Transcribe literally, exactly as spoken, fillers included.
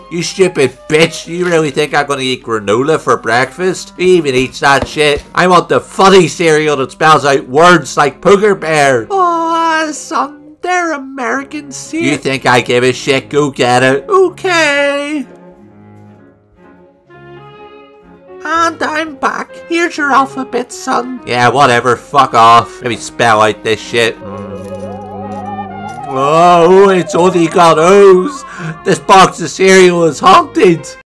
You stupid bitch. You really think I'm gonna eat granola for breakfast? Who even eats that shit? I want the funny cereal that spells out words like Pogerbear. Oh, son, they're American cereal. You think I give a shit? Go get it. Okay. And I'm back. Here's your alphabet, son. Yeah, whatever. Fuck off. Let me spell out this shit. Oh, it's only got O's. This box of cereal is haunted.